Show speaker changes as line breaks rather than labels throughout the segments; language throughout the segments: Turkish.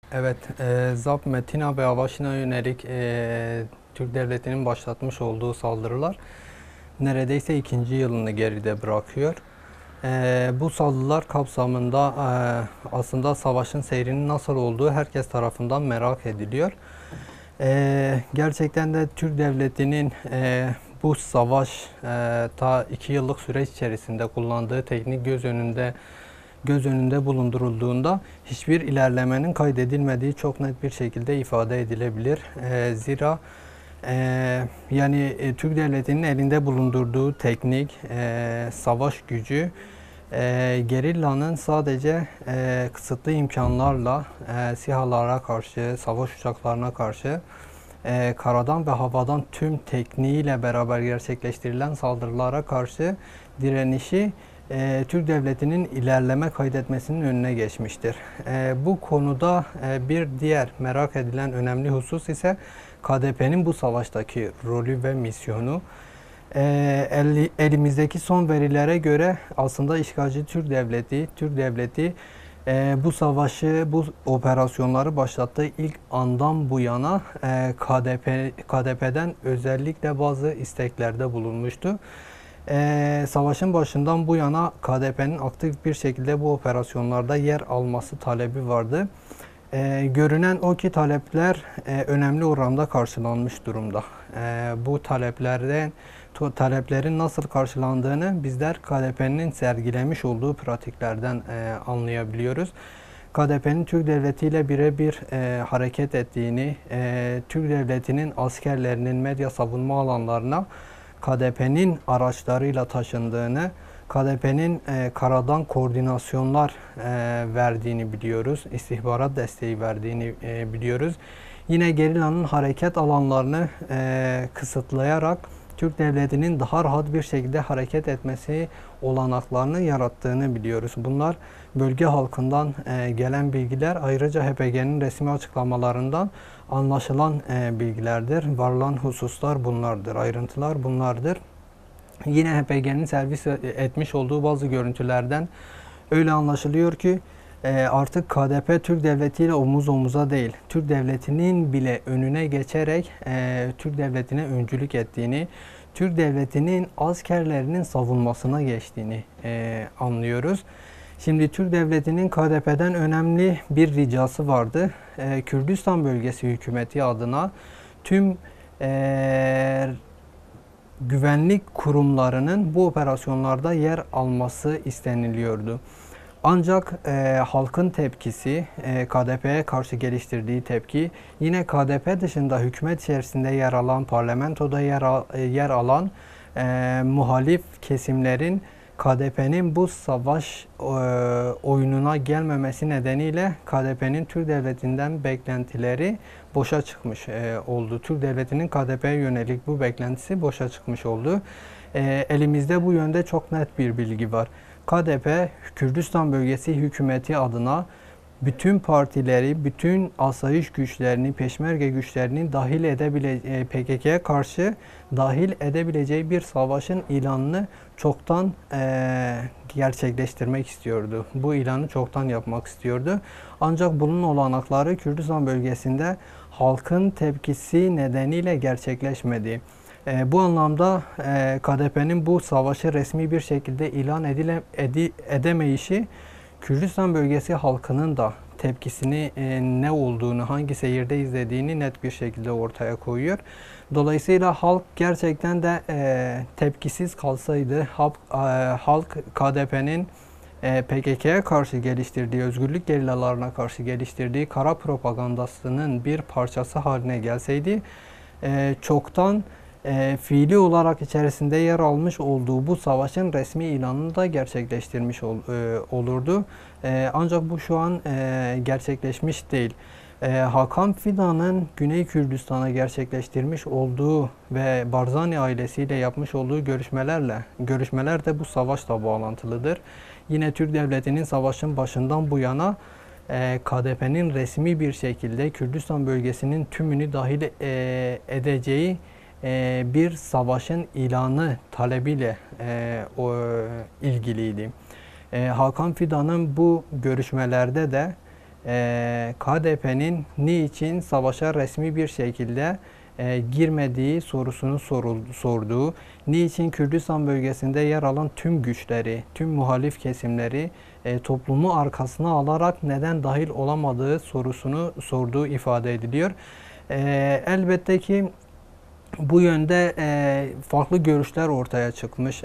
Evet, ZAP, Metina ve Avaşin'e yönelik Türk Devleti'nin başlatmış olduğu saldırılar neredeyse ikinci yılını geride bırakıyor. Bu saldırılar kapsamında aslında savaşın seyrinin nasıl olduğu herkes tarafından merak ediliyor. Gerçekten de Türk Devleti'nin bu savaş ta 2 yıllık süreç içerisinde kullandığı teknik göz önünde bulundurulduğunda hiçbir ilerlemenin kaydedilmediği çok net bir şekilde ifade edilebilir. Zira Türk Devleti'nin elinde bulundurduğu teknik, savaş gücü, gerillanın sadece kısıtlı imkanlarla SİHA'lara karşı, savaş uçaklarına karşı karadan ve havadan tüm tekniğiyle beraber gerçekleştirilen saldırılara karşı direnişi Türk Devleti'nin ilerleme kaydetmesinin önüne geçmiştir. Bu konuda bir diğer merak edilen önemli husus ise KDP'nin bu savaştaki rolü ve misyonu. Elimizdeki son verilere göre aslında işgalci Türk Devleti bu savaşı, bu operasyonları başlattığı ilk andan bu yana KDP'den özellikle bazı isteklerde bulunmuştu. Savaşın başından bu yana KDP'nin aktif bir şekilde bu operasyonlarda yer alması talebi vardı. Görünen o ki talepler önemli oranda karşılanmış durumda. Bu taleplerin nasıl karşılandığını bizler KDP'nin sergilemiş olduğu pratiklerden anlayabiliyoruz. KDP'nin Türk Devleti ile birebir hareket ettiğini, Türk Devleti'nin askerlerinin medya savunma alanlarına KDP'nin araçlarıyla taşındığını, KDP'nin karadan koordinasyonlar verdiğini biliyoruz. İstihbarat desteği verdiğini biliyoruz. Yine gerillanın hareket alanlarını kısıtlayarak Türk Devleti'nin daha rahat bir şekilde hareket etmesi olanaklarını yarattığını biliyoruz. Bunlar bölge halkından gelen bilgiler, ayrıca HPG'nin resmi açıklamalarından anlaşılan bilgilerdir. Varılan hususlar bunlardır, ayrıntılar bunlardır. Yine HPG'nin servis etmiş olduğu bazı görüntülerden öyle anlaşılıyor ki artık KDP Türk Devleti ile omuz omuza değil, Türk Devleti'nin bile önüne geçerek Türk Devleti'ne öncülük ettiğini, Türk Devleti'nin askerlerinin savunmasına geçtiğini anlıyoruz. Şimdi Türk Devleti'nin KDP'den önemli bir ricası vardı. Kürdistan Bölgesi Hükümeti adına tüm güvenlik kurumlarının bu operasyonlarda yer alması isteniliyordu. Ancak halkın tepkisi, KDP'ye karşı geliştirdiği tepki, yine KDP dışında hükümet içerisinde yer alan, parlamentoda yer alan muhalif kesimlerin KDP'nin bu savaş oyununa gelmemesi nedeniyle KDP'nin Türk Devleti'nden beklentileri boşa çıkmış oldu. Türk Devleti'nin KDP'ye yönelik bu beklentisi boşa çıkmış oldu. Elimizde bu yönde çok net bir bilgi var. KDP, Kürdistan Bölgesi Hükümeti adına bütün partileri, bütün asayiş güçlerini, peşmerge güçlerini PKK'ya karşı dahil edebileceği bir savaşın ilanını çoktan gerçekleştirmek istiyordu. Bu ilanı çoktan yapmak istiyordu. Ancak bunun olanakları Kürdistan bölgesinde halkın tepkisi nedeniyle gerçekleşmedi. Bu anlamda KDP'nin bu savaşı resmi bir şekilde ilan edemeyişi Kürdistan bölgesi halkının da tepkisini ne olduğunu, hangi seyirde izlediğini net bir şekilde ortaya koyuyor. Dolayısıyla halk gerçekten de tepkisiz kalsaydı, halk KDP'nin PKK'ya karşı geliştirdiği, özgürlük gerillalarına karşı geliştirdiği kara propagandasının bir parçası haline gelseydi, çoktan fiili olarak içerisinde yer almış olduğu bu savaşın resmi ilanını da gerçekleştirmiş olurdu. Ancak bu şu an gerçekleşmiş değil. Hakan Fidan'ın Güney Kürdistan'a gerçekleştirmiş olduğu ve Barzani ailesiyle yapmış olduğu görüşmeler de bu savaşla bağlantılıdır. Yine Türk Devleti'nin savaşın başından bu yana KDP'nin resmi bir şekilde Kürdistan bölgesinin tümünü dahil edeceği bir savaşın ilanı talebiyle ilgiliydi. Hakan Fidan'ın bu görüşmelerde de KDP'nin niçin savaşa resmi bir şekilde girmediği sorusunu sorduğu, niçin Kürdistan bölgesinde yer alan tüm güçleri, tüm muhalif kesimleri toplumu arkasına alarak neden dahil olamadığı sorusunu sorduğu ifade ediliyor. Elbette ki bu yönde farklı görüşler ortaya çıkmış.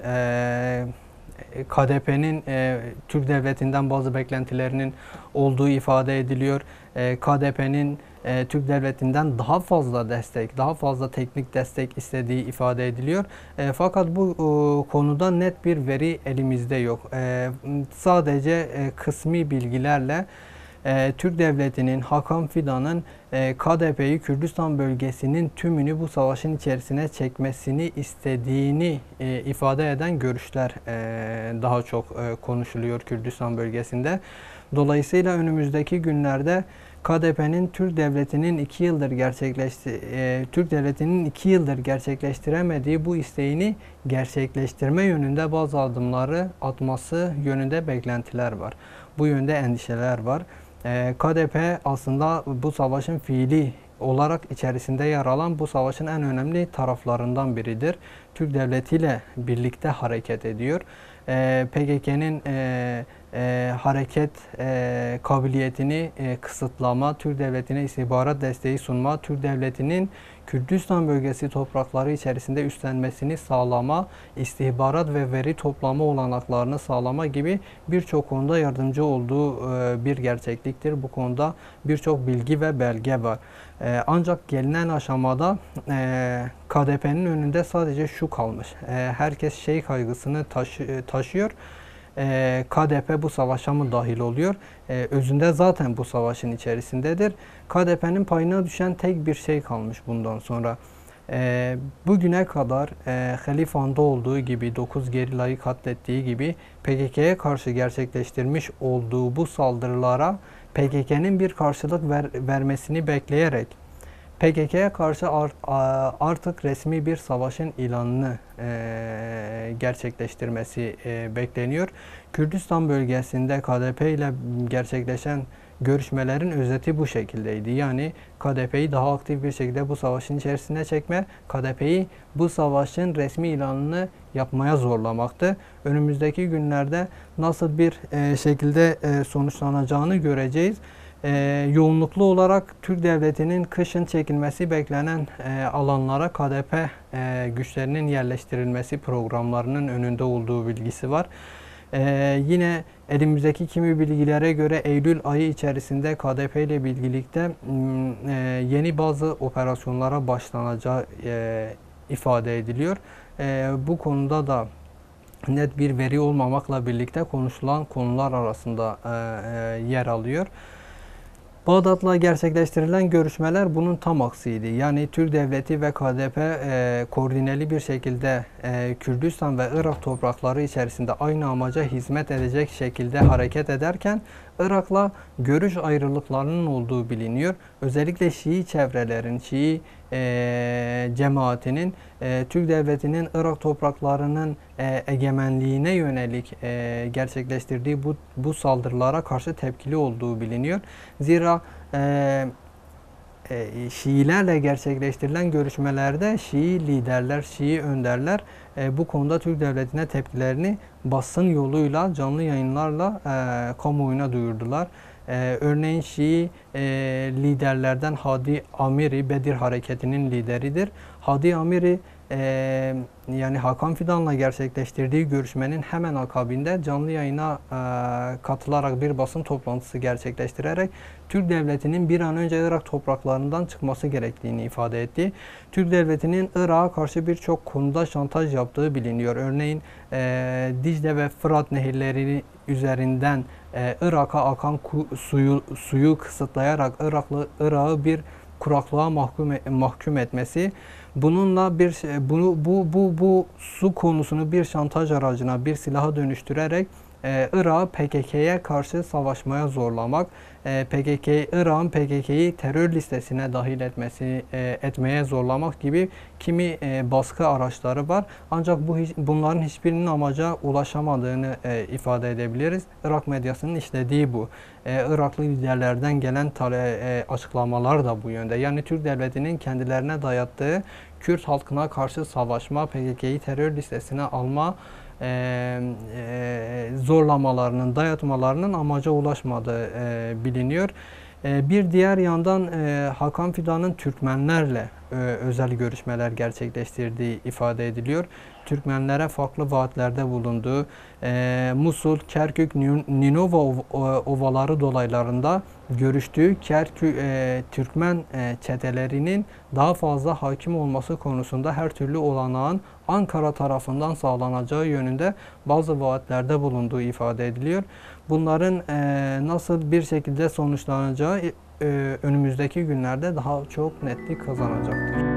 KDP'nin Türk devletinden bazı beklentilerinin olduğu ifade ediliyor. KDP'nin Türk devletinden daha fazla destek, daha fazla teknik destek istediği ifade ediliyor. Fakat bu konuda net bir veri elimizde yok. Sadece kısmi bilgilerle Türk devletinin, Hakan Fidan'ın KDP'yi Kürdistan bölgesinin tümünü bu savaşın içerisine çekmesini istediğini ifade eden görüşler daha çok konuşuluyor Kürdistan bölgesinde. Dolayısıyla önümüzdeki günlerde KDP'nin Türk devletinin 2 yıldır gerçekleştiremediği bu isteğini gerçekleştirme yönünde bazı adımları atması yönünde beklentiler var. Bu yönde endişeler var. KDP aslında bu savaşın fiili olarak içerisinde yer alan bu savaşın en önemli taraflarından biridir. Türk devletiyle birlikte hareket ediyor. PKK'nın hareket kabiliyetini kısıtlama, Türk devletine istihbarat desteği sunma, Türk devletinin Kürdistan bölgesi toprakları içerisinde üstlenmesini sağlama, istihbarat ve veri toplama olanaklarını sağlama gibi birçok konuda yardımcı olduğu bir gerçekliktir. Bu konuda birçok bilgi ve belge var. Ancak gelinen aşamada KDP'nin önünde sadece şu kalmış. Herkes şey kaygısını taşıyor. KDP bu savaşa mı dahil oluyor? Özünde zaten bu savaşın içerisindedir. KDP'nin payına düşen tek bir şey kalmış bundan sonra. Bugüne kadar Halifan'da olduğu gibi 9 gerilayı katlettiği gibi PKK'ya karşı gerçekleştirmiş olduğu bu saldırılara PKK'nın bir karşılık vermesini bekleyerek PKK'ya karşı artık resmi bir savaşın ilanını gerçekleştirmesi bekleniyor. Kürdistan bölgesinde KDP ile gerçekleşen görüşmelerin özeti bu şekildeydi. Yani KDP'yi daha aktif bir şekilde bu savaşın içerisine çekme, KDP'yi bu savaşın resmi ilanını yapmaya zorlamaktı. Önümüzdeki günlerde nasıl bir şekilde sonuçlanacağını göreceğiz. Yoğunluklu olarak Türk devletinin kışın çekilmesi beklenen alanlara KDP güçlerinin yerleştirilmesi programlarının önünde olduğu bilgisi var. Yine elimizdeki kimi bilgilere göre Eylül ayı içerisinde KDP ile birlikte yeni bazı operasyonlara başlanacağı ifade ediliyor. Bu konuda da net bir veri olmamakla birlikte konuşulan konular arasında yer alıyor. Bağdat'la gerçekleştirilen görüşmeler bunun tam aksiydi. Yani Türk Devleti ve KDP koordineli bir şekilde Kürdistan ve Irak toprakları içerisinde aynı amaca hizmet edecek şekilde hareket ederken Irak'la görüş ayrılıklarının olduğu biliniyor. Özellikle Şii çevrelerin, Şii cemaatinin Türk Devleti'nin Irak topraklarının egemenliğine yönelik gerçekleştirdiği bu saldırılara karşı tepkili olduğu biliniyor. Zira Şiilerle gerçekleştirilen görüşmelerde Şii liderler, Şii önderler bu konuda Türk Devleti'ne tepkilerini basın yoluyla, canlı yayınlarla kamuoyuna duyurdular. Örneğin Şii liderlerden Hadi Amiri, Bedir Hareketi'nin lideridir. Hadi Amiri yani Hakan Fidan'la gerçekleştirdiği görüşmenin hemen akabinde canlı yayına katılarak bir basın toplantısı gerçekleştirerek Türk Devleti'nin bir an önce Irak topraklarından çıkması gerektiğini ifade etti. Türk Devleti'nin Irak'a karşı birçok konuda şantaj yaptığı biliniyor. Örneğin Dicle ve Fırat nehirleri üzerinden Irak'a akan suyu kısıtlayarak Irak'ı bir kuraklığa mahkum etmesi, bununla bu su konusunu bir şantaj aracına, bir silaha dönüştürerek Irak'ı PKK'ya karşı savaşmaya zorlamak, Irak'ın PKK'yı terör listesine dahil etmeye zorlamak gibi kimi baskı araçları var. Ancak bunların hiçbirinin amaca ulaşamadığını ifade edebiliriz. Irak medyasının işlediği bu. Iraklı liderlerden gelen açıklamalar da bu yönde. Yani Türk devletinin kendilerine dayattığı Kürt halkına karşı savaşma, PKK'yı terör listesine alma zorlamalarının, dayatmalarının amaca ulaşmadığı biliniyor. Bir diğer yandan Hakan Fidan'ın Türkmenlerle özel görüşmeler gerçekleştirdiği ifade ediliyor. Türkmenlere farklı vaatlerde bulunduğu, Musul, Kerkük, Ninova ovaları dolaylarında görüştüğü Türkmen çetelerinin daha fazla hakim olması konusunda her türlü olanağın Ankara tarafından sağlanacağı yönünde bazı vaatlerde bulunduğu ifade ediliyor. Bunların nasıl bir şekilde sonuçlanacağı önümüzdeki günlerde daha çok netlik kazanacaktır.